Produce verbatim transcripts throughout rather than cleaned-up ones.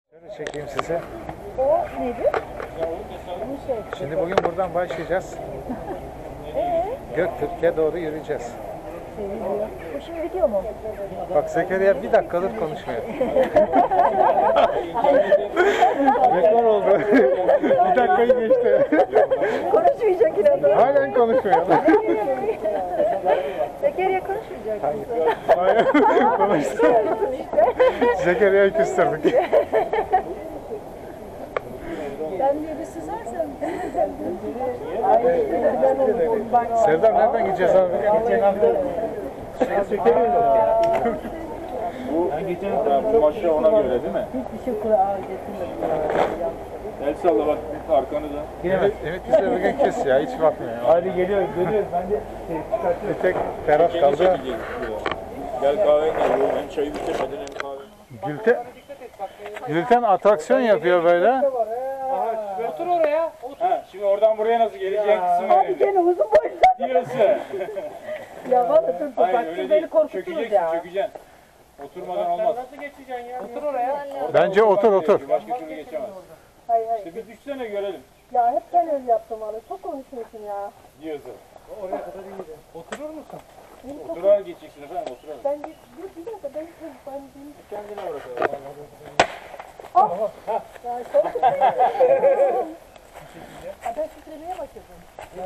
Şöyle çekeyim size. O nedir? Şimdi bugün buradan başlayacağız. Ee? Göktürk'e doğru yürüyeceğiz. Seviliyor. Bu şimdi bitiyor mu? Bak Zekeriya bir dakikadır konuşmuyor. Rekor oldu. Bir dakikayı geçti. Konuşmayacak inanın. Halen konuşmuyor. Zekeriya konuşmayacak. Hayır. Hayır. Konuştu. Zekeriya'yı küstürdük. Ben diye bir süzersem. Serdar nereden gideceğiz abi? Geçen hafta şey sökemiyoruz ya. Ben geçen hafta bu maçı ona göre değil mi? Hiçbir şey kulağa getirmedim. El salla bak arkanıza. Evet, evet biz de bugün kes ya hiç bakmıyor. Hadi geliyoruz dönüyoruz. Ben de şey çıkartıyorum. Bir tek Ferhat kaldı. Gel kahve gel. Ben çayı bitirmeden hem kahve. Gülten, Gülten atraksiyon yapıyor böyle. Otur oraya. Otur. Ha, şimdi oradan buraya nasıl geleceğin kısmı Abi gene uzun boylu. diyorsun. Ya valla dur Hayır bak öyle siz değil. beni korkuttunuz Çökeceksin ya. çökeceksin. Oturmadan olmaz. Nasıl geçeceksin ya? Otur oraya. Bence otur otur. Başka türlü geçemez. Hayır hayır. İşte bir düşsene görelim. Ya hep ben öyle yaptım valla. Çok konuşuyorsun ya. Diyorsun. Oraya kadar iyiydi. Oturur musun? Oturarak geçeceksin efendim oturarak. Ben bir, bir, bir dakika ben ben bir... Kendine bırakalım. Ah! Ya çok Ha, ben titremeye başladım.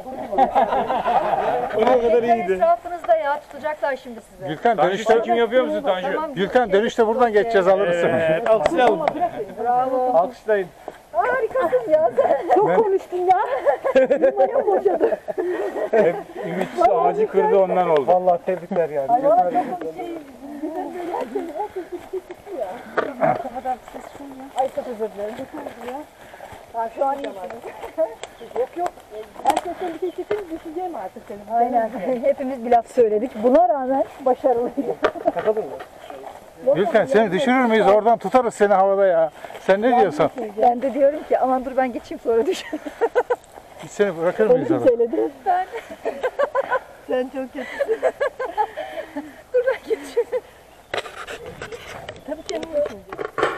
Oraya kadar iyiydi. Etrafınızda ya tutacaklar şimdi size. Gülten Tanju dönüşte sen kim yapıyor musun Tanju? Tamam, Gülten dönüşte buradan geçeceğiz alırsın. Evet, alkışlayalım. Bravo. Alkışlayın. Harikasın ya sen. Çok konuştun ya. Numaram boşadı. Hep Ümit ağacı kırdı ondan oldu. Vallahi tebrikler yani. Ay valla çok şey. Güzel böyle herkes herkes bir şey çıktı ya. Ne kadar ses şu ya. Ay çok özür dilerim. Çok oldu ya. Ha, şu an iyisiniz. Yok yok. Herkesten bir şey çıkınca düşeceğim artık senin. Aynen. Hepimiz bir laf söyledik. Buna rağmen başarılıydı. Gülten seni düşürür müyüz? Oradan tutarız seni havada ya. Sen ne diyorsun? Ben de diyorum ki aman dur ben geçeyim sonra düşün. Biz seni bırakır mıyız orada? Söyledi. Ben. Sen çok kötüsün. Dur ben geçeyim. Tabii kendin düşmeyecek.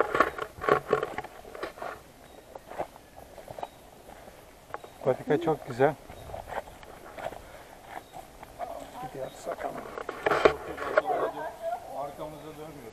Patika çok güzel. Gidiyoruz bakalım. Arkamıza dönmüyor.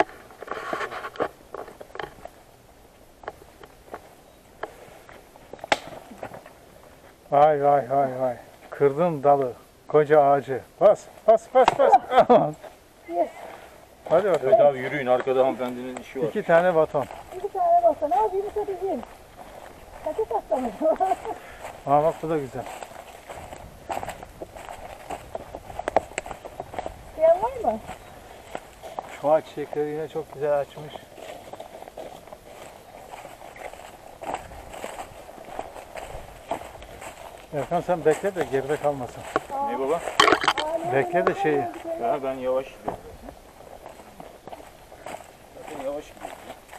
Vay vay vay vay. Kırdın dalı. Koca ağacı. Bas bas bas bas. Yes. Hadi bakalım. Evet abi yürüyün arkada hanımefendinin işi var. İki tane baton. İki tane baksana. Al bir müsaadeciğim. Kaçı taslamış. Aa bak bu da güzel. Diyen var mı? Şu ağaç çiçekleri yine çok güzel açmış. Erkan sen bekle de geride kalmasın. Ne baba? Bekle de şeyi. Ha, ben yavaş gidiyorum. Zaten yavaş gidiyorum.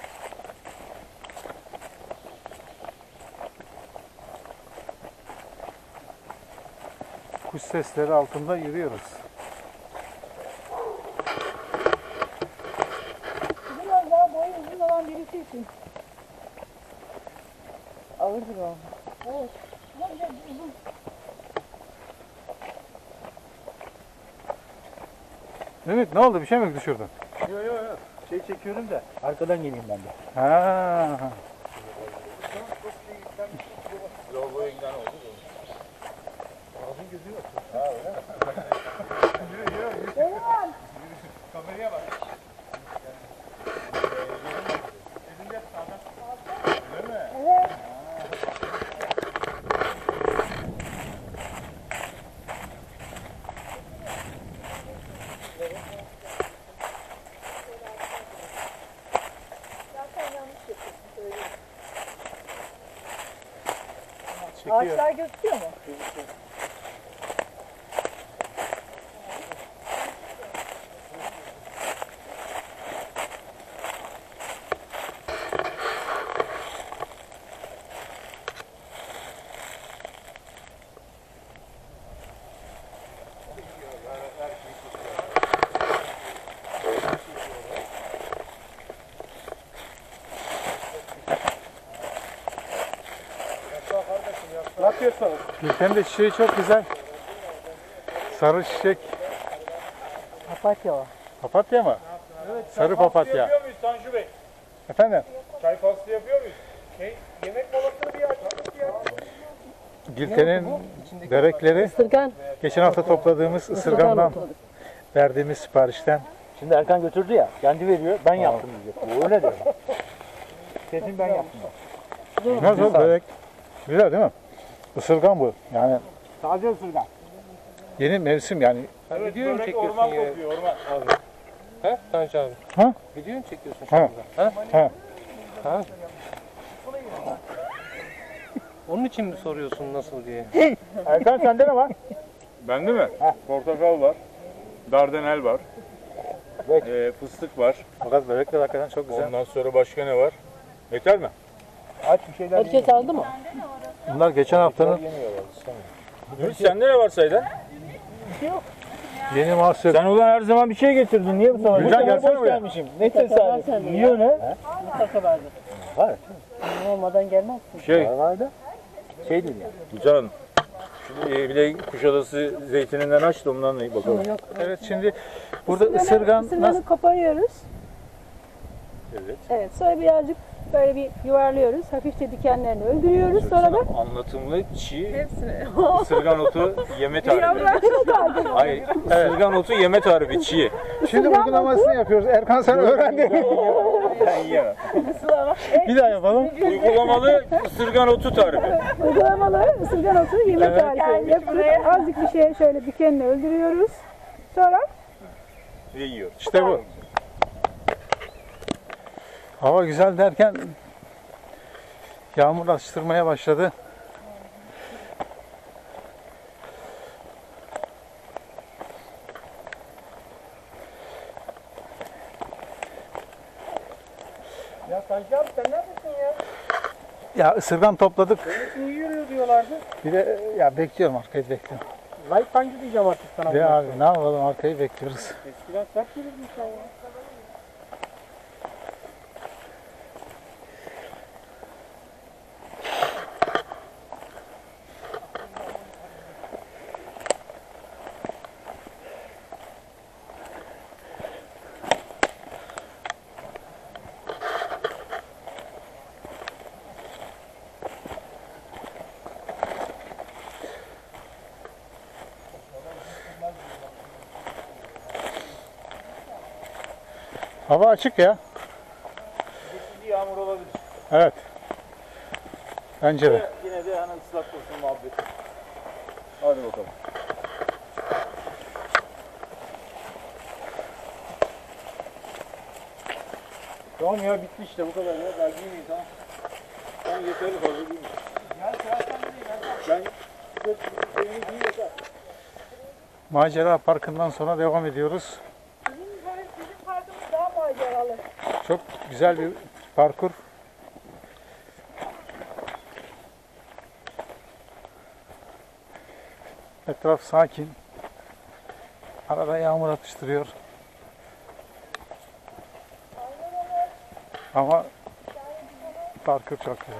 Kuş sesleri altında yürüyoruz. Biraz daha boyu uzun olan birisi için. Ağırdır o. Evet. Biraz uzun. Mehmet ne oldu? Bir şey mi düşürdün? Yok yok yok. Şey çekiyorum da arkadan geleyim ben de. Ha. Lavaboya giden oldu. Ağzın gözü yok. Ha öyle mi? Yürü yürü. Benim. Kameraya bak. Elinde sağdan. Öyle mi? Evet. Zaten yanlış yapıyorsun. Söyleyeyim. Çekiyor. Ağaçlar gözüküyor mu? istiyorsanız. Gülten de çiçeği çok güzel. Sarı çiçek. Papatya o. Papatya mı? Evet, Sarı papatya. Yapıyor muyuz Tanju Bey? Efendim? Çay faslı yapıyor muyuz? Şey, yemek molasını bir açtık ya. Gülten'in berekleri Isırgan. geçen hafta topladığımız ısırgandan verdiğimiz siparişten. Şimdi Erkan götürdü ya, kendi veriyor, ben yaptım diyecek. Bu öyle diyor. Kesin ben yaptım. Nasıl börek? Güzel değil mi? Isırgan bu. Yani Taze ısırgan. yeni mevsim yani. Evet, Video mu börek çekiyorsun orman ya? kokuyor, orman. He? Tanju abi. Ha? Video mu çekiyorsun şu Ha. anda? Ha? Ha. Ha? Onun için mi soruyorsun nasıl diye? Erkan sende ne var? Bende mi? Portakal var. Dardanel var. Ee, fıstık var. Fakat börekler hakikaten çok güzel. Ondan sonra başka ne var? Yeter mi? Aç bir şeyler Herkes aldı mı? Bunlar geçen haftanın Ümit sende ne var sayıda? yeni mahsul. Sen ulan her zaman bir şey getirdin. Niye bu sefer? Gülcan, Bu sefer gelsene boş buraya. gelmişim. Ne tesadüf. Niye öyle? Mutlaka vardı. Var. Olmadan gelmezsin. Şey, Vardı. Şey değil ya. Gülcan Hanım. Şimdi e, bir de Kuşadası zeytininden aç da ondan da bakalım. Yok. Evet şimdi burada ısırgan nasıl? Isırganı koparıyoruz. Evet. Evet, sonra birazcık böyle bir yuvarlıyoruz. Hafifçe dikenlerini öldürüyoruz. Sonra da Anlatımlı çiğ ısırgan otu yeme tarifi. Hayır, ısırgan otu yeme tarifi çiğ. Şimdi uygulamasını yapıyoruz. Erkan sen öğrendi. Ben yiyemem. Bir daha yapalım. Uygulamalı ısırgan otu tarifi. uygulamalı ısırgan otu yemek tarifi yapıyoruz. Azıcık bir şeye şöyle dikenini öldürüyoruz. Sonra Ve yiyoruz. İşte bu. Hava güzel derken yağmur açtırmaya başladı. Ya Tanju abi sen neredesin ya? Ya ısırgan topladık. Senin iyi yürüyor diyorlardı. Bir de ya bekliyorum, arkayı bekliyorum. Like Tanju diyeceğim artık sana. Ve abi ne yapalım, arkayı bekliyoruz. Eskiden sert yürüdün sen ya. Hava açık ya. Şimdi yağmur olabilir. Evet. Bence de. Yine de hani ıslak olsun muhabbeti. Hadi bakalım. Tamam ya bitti işte bu kadar ya. Daha giymeyin tamam. Tamam yeterli fazla değil mi? Macera Parkı'ndan sonra devam ediyoruz. bizim parkımız daha maceralı. Çok güzel bir parkur. Etraf sakin. Arada yağmur atıştırıyor. Ama parkur çok güzel.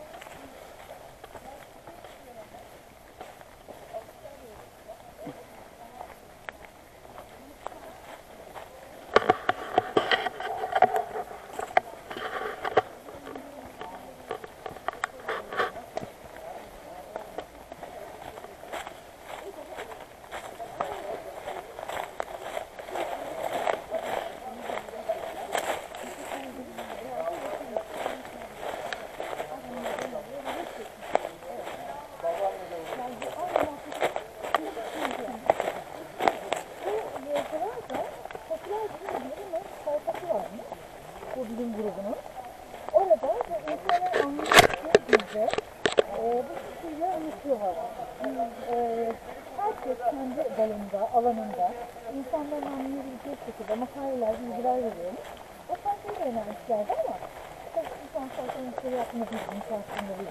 Bu bilim grubunun. Orada bu insanlar anlattığı gibi e, bu kişiyle anlatıyorlar. E, herkes kendi dalında, alanında insanların anlayabileceği şekilde makaleler, bilgiler veriyormuş. O farklı da önermişlerdi ama çok insan farklı yapmak için şansında değil.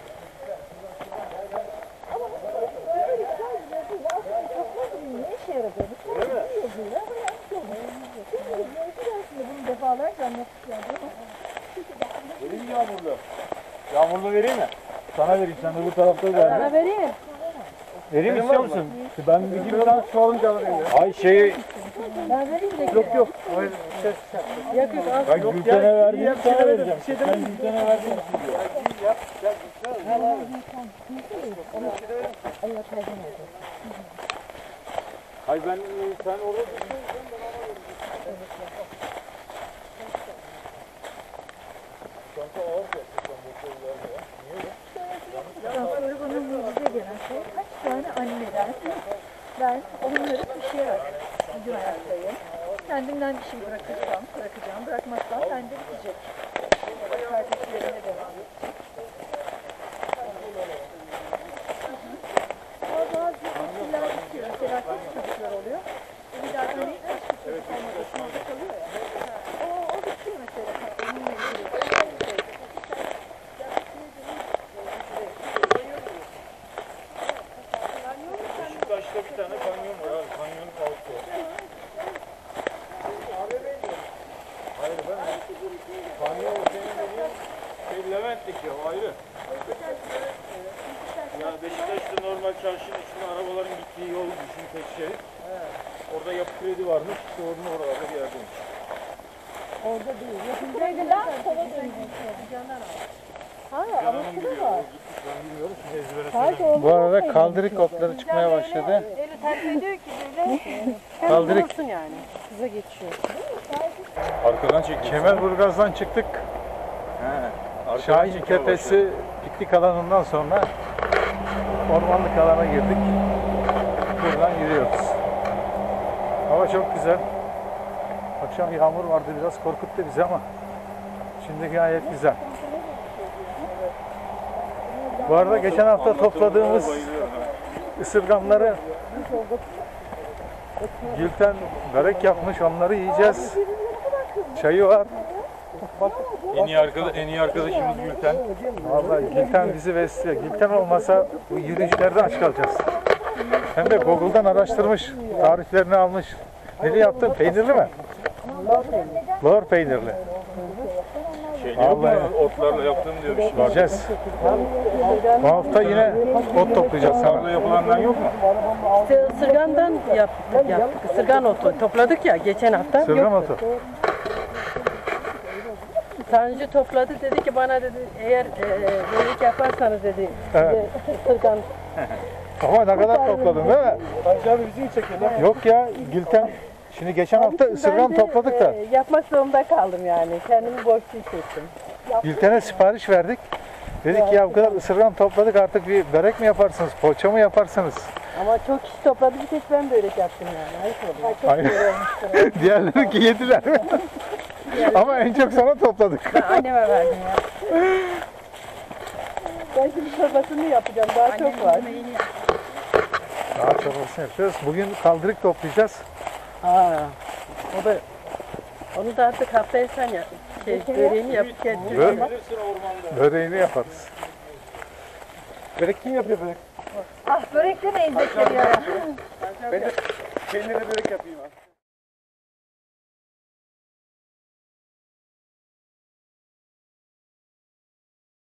Ama böyle bir güzel bir yazıyla aslında katma gibi ne işe yaradığını sadece bir yazıyla öğrenmiş oluyor. Şimdi yazı aslında bunu defalarca anlatmışlardı ama Vereyim mi yağmurlu? Yağmurlu vereyim mi? Sana vereyim, sen de bu tarafta ver. Sana vereyim. Vereyim istiyor musun? Ben bir gibi ben şu alınca alırım ya. Ay şeyi Ben vereyim de. Yok yok. Hayır. Yok yok al. Ben Gülten'e verdim, sana vereceğim. Bir şey Ben Gülten'e verdim. Hayır ben sen orada Grubunun mucize gelen şey kaç tane anneler. Ben onları taşıyarak bugün hayattayım. Kendimden bir şey bırakırsam, bırakacağım. Bırakmazsam bende bitecek. Kardeşlerime devam edecek. Ama bazı kişiler bitiyor. Mesela kaç çocuklar oluyor. Bir daha hani kaç çocuk olmadı. Sınavda kalıyor ya. O, o bitiyor mesela. Onunla ilgili. Beşiktaş'ta bir tane kanyon var abi. Kanyon altı. Hayır ben kanyon senin dediğin şey Levent'teki o ayrı. Ya Beşiktaş'ta normal çarşının içinde arabaların gittiği yol düşün tek şerit. Orada yapı kredi varmış. İşte onun oralarda bir yerdeymiş. Canan'ın biliyor. O gitmiş ben bilmiyorum. Şimdi ezbere söylemiyorum. Bu arada kaldırık otları çıkmaya başladı. Eli terk ediyor ki böyle. Kaldırık. Yani. Kıza geçiyor. Arkadan çekiyor. Kemerburgaz'dan çıktık. Arkadan Şahin çekiyor Tepesi piknik alanından sonra ormanlık alana girdik. Buradan yürüyoruz. Hava çok güzel. Akşam yağmur vardı, biraz korkuttu bizi ama şimdi gayet güzel. Bu arada geçen hafta topladığımız Bayılıyorum ha. ısırganları Gülten börek yapmış, onları yiyeceğiz. Çayı var. En iyi, arkada, en iyi arkadaşımız Gülten. Vallahi Gülten bizi besliyor. Gülten olmasa bu yürüyüşlerde aç kalacağız. Hem de Google'dan araştırmış, tariflerini almış. Neli yaptın? Peynirli mi? Lor peynirli. Şey diyor Vallahi. mu? Otlarla yaptığım diyor bir şey var. Yiyeceğiz. Bu hafta yine ot toplayacağız Otlarla sana. yapılandan yok mu? İşte ısırgandan yaptık, yaptık. Isırgan otu topladık ya geçen hafta. Sırgan Yok. otu. Tanrıcı topladı dedi ki bana dedi eğer e, börek yaparsanız dedi Evet. size ısırgan. Ama ne kadar topladın değil mi? Hacı abi bizi mi çekiyorlar? Yok ya Gülten. Şimdi geçen hafta ısırgan Ben de, topladık da e, yapmak zorunda kaldım yani. Kendimi borçlu hissettim. Gülten'e sipariş verdik. Dedik ki ya bu kadar ısırgan topladık, artık bir börek mi yaparsınız, poğaça mı yaparsınız? Ama çok kişi topladı bir tek ben börek yaptım yani. Ayıp oluyor. Çok Aynen. güzel olmuştur. Diğerleri ki yediler. Ama en çok sana topladık. Ben anneme verdim ya. Ben şimdi çorbasını yapacağım. Daha çok var. Daha çorbasını yapacağız. Bugün kaldırık toplayacağız. Ha. O da onu da artık haftaya sen yap. Şey, böreğini yapıp getir. Bö Bilirsin ormanda. böreğini yaparız. Börek kim yapıyor börek? Ah börek demeyin zekeriya. Ben de peynirli börek yapayım abi.